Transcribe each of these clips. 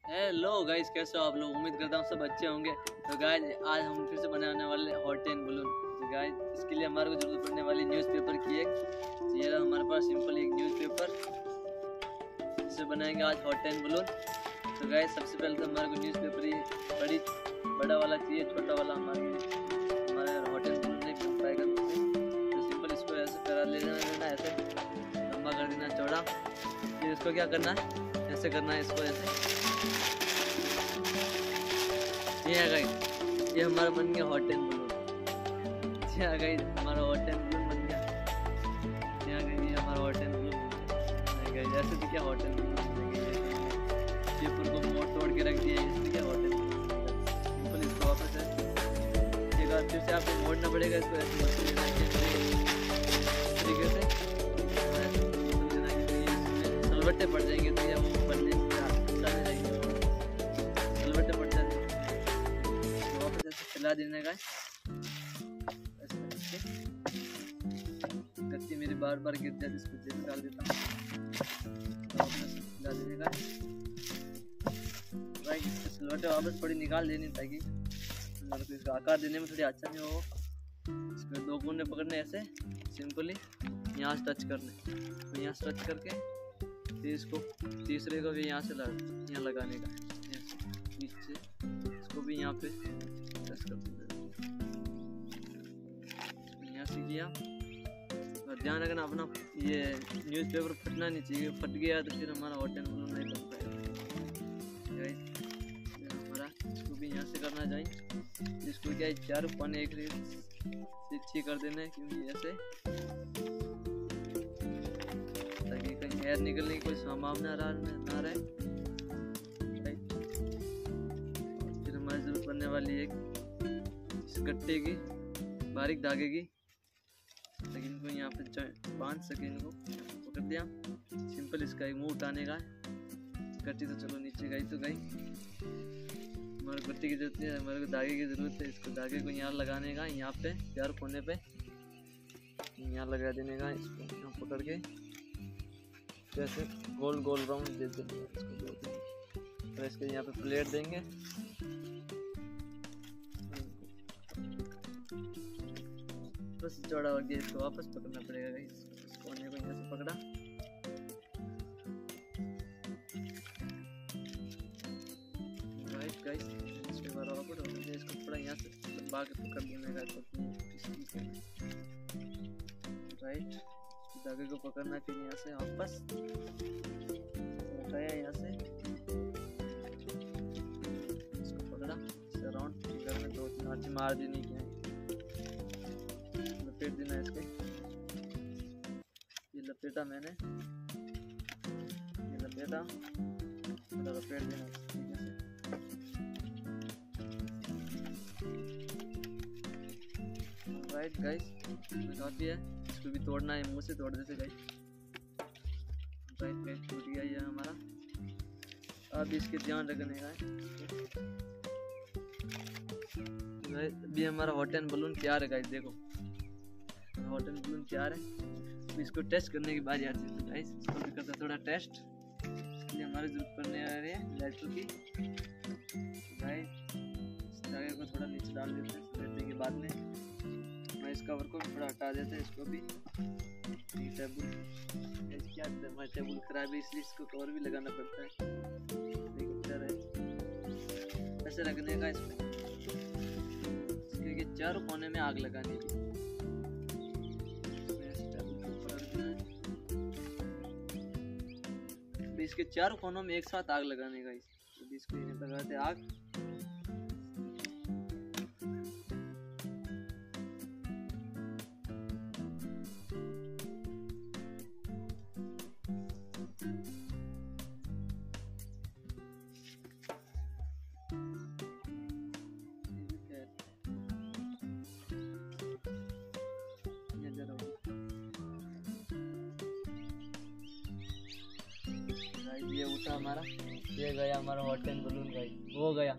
Hello guys, कैसे हो आप लोग। उम्मीद करता हूँ सब अच्छे होंगे। तो गाइस आज हम फिर से बनाने वाले हॉट एंड बलून। तो गाइस इसके लिए हमारे को जरूरत पड़ने वाली न्यूज़पेपर की एक, ये रहा हमारे पास सिंपल एक न्यूज़पेपर। इससे बनाएंगे आज हॉट एंड बलून। तो गाइस सबसे पहले तो हमारे को न्यूज़पेपर ही बड़ा वाला चाहिए, छोटा वाला हमारे हॉट एंड बलून नहीं बन पाएगा। तो सिंपल इसको ऐसे करा ले देना, ऐसे लंबा कर देना चौड़ा। फिर इसको क्या करना है, ऐसे करना है इसको ऐसे। ये है गाइस, ये हमारा बन गया हॉट एंड बलून। ये है गाइस हमारा हॉट एंड बलून बन गया। ये है गाइस, ये हमारा हॉट एंड बलून है गाइस। ऐसे भी क्या हॉट एंड बलून बनेंगे। ये पूरे को मोड़ तोड़ के रख दिया, इसलिए क्या हॉट एंड बलून। सिंपल इसको वापस है एक बार फिर से आपको मोड़ना पड़ेगा इसको ऐसे मत लेना तरीके से। सलवट्टे पड़ जाएंगे तो या वो बनने अच्छा नहीं रहेंगे, सलवट्टे पड़ जाते हैं। वापस ऐसे फैला देने का, गत्ती मेरी बार बार गिर जाती, इसको जेल डाल देता हूँ। फैला देने का राइट। इसके सलवट्टे वापस थोड़ी निकाल देनी ताकि इसका आकार देने में थोड़ी अच्छा नहीं हो। इसमें दो कोने पकड़ने ऐसे सिंपली, यहाँ से टच करने, तो यहाँ से टच करके फिर इसको तीसरे को भी यहाँ से यहाँ लगाने का, नीचे इसको भी यहाँ पे टच कर देना। यहाँ से किया, और ध्यान रखना अपना ये न्यूज़पेपर फटना नहीं चाहिए। फट गया तो फिर हमारा हॉट एंड बलून नहीं बन पाएगा। हमारा इसको भी यहाँ से करना चाहिए। इसको क्या है, चार कोने एक तिरछी कर देना है, क्योंकि ऐसे ताकि कहीं एयर निकलने की कोई संभावना ना रहे। फिर हमारी जरूरत पड़ने वाली एक इस गट्टे की, बारीक धागे की, ताकि इनको यहाँ पे बांध सके। इनको पकड़ दिया, सिंपल इसका एक मुंह उठाने का है। गट्टी तो चलो नीचे गई तो गई, हमारे गट्टी की जरूरत है, हमारे को धागे की जरूरत है। इसको धागे को यहाँ लगाने का, यहाँ पे चार कोने पे यहाँ लगा देने का। इसको यहाँ पकड़ के जैसे गोल गोल राउंड दे देंगे इसको। तो इसके यहाँ पे प्लेट देंगे, बस चौड़ा हो गया। इसको वापस पकड़ना पड़ेगा। इस कोने को यहाँ से पकड़ा, राइट गाइस। इसके बाद इसको थोड़ा यहाँ से दबा के पकड़ देने का, राइट। धागे को पकड़ना, फिर यहाँ से वापस उठाया, यहाँ से इसको पकड़ा, राउंड फिगर में दो तीन आंची मार देनी क्या है, लपेट देना है इसके। ये लपेटा मैंने, ये लपेटा, थोड़ा लपेट देना तरीके से। राइट गाइस, काफी है। इसको भी तोड़ना है, मुंह से तोड़ देते गाइस। राइट गाइस, टूट गया ये हमारा। अब इसके ध्यान रखने का है। अभी हमारा हॉट एंड बलून तैयार है गाइस। देखो हॉट एंड बलून तैयार है। तो इसको टेस्ट करने की बारी आती है। तो गाइस इसको भी करते हैं थोड़ा टेस्ट। इसके लिए हमारी जरूरत पड़ने आ रही है लाइटर की। गाइस इस धागे को थोड़ा नीचे डाल देते हैं, बैठने के बाद में इस कवर को भी थोड़ा हटा देते हैं। इसको भी टेबल क्या हमारा टेबल खराब है, इसलिए इसको कवर भी लगाना पड़ता है। ऐसे रखने का इसमें, इसके चारों कोने में आग लगानी है। इसके चारों कोनों में एक साथ आग लगाने का। इसको लगाते आग। ये उठा हमारा, ये गया हमारा हॉट एंड बलून गाइस। हो गया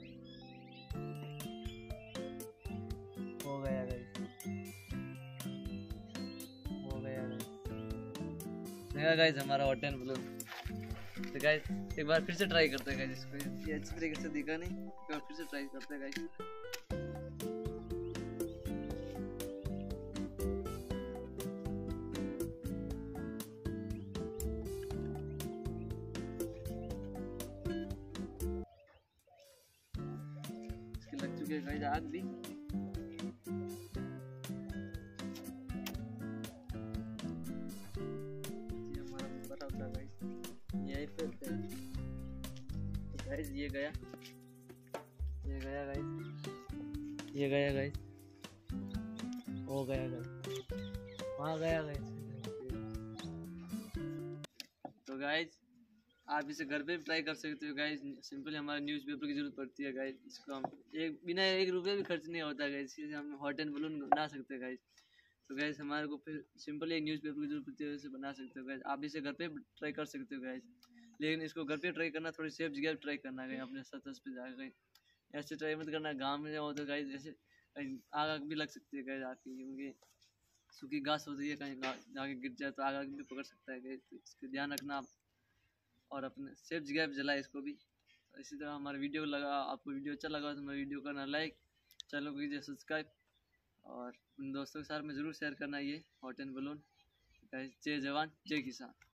गाइस, हो गया गाइस। देखा गाइस हमारा हॉट एंड बलून। तो गाइस एक बार फिर से ट्राई करते हैं गाइस इसको, ये अच्छी तरीके से दिखा नहीं, एक बार फिर से ट्राई करते हैं गाइस। इसकी लग चुकी है गाइस आग भी। यही पे गाइस ये गया गाइस, ये गया गाइस, हो गया गाइस, वहाँ गया गाइस। तो गाइस आप इसे घर पे भी ट्राई कर सकते हो गाइस। सिंपली हमारे न्यूज़पेपर की जरूरत पड़ती है गाइस, इसको हम बिना 1 रुपये भी खर्च नहीं होता गाइस, इससे हम हॉट एंड बलून बना सकते हैं गाइस। तो गाइस हमारे को फिर सिंपली एक न्यूज़पेपर की जरूरत पड़ती है, उसे बना सकते हो गाइस। आप इसे घर पे ट्राई कर सकते हो गाइस, लेकिन इसको घर पे ट्राई करना थोड़ी सेफ जगह ट्राई करना है, अपने सतह पे जाकर कहीं ऐसे ट्राई मत करना। गाँव में जाओ तो गाइस ऐसे आग भी लग सकती है गाइस आपकी, क्योंकि सूखी घास होती है, कहीं जाके गिर जाए तो आग भी पकड़ सकता है गाइस। तो इसका ध्यान रखना आप, और अपने सेफ जगह पे जलाए इसको भी। तो इसी तरह हमारा वीडियो लगा, आपको वीडियो अच्छा लगा तो हमारा वीडियो करना लाइक, चैनल को कीजिए सब्सक्राइब, और उन दोस्तों के साथ में ज़रूर शेयर करना ये हॉट एंड बलून। जय जवान जय किसान।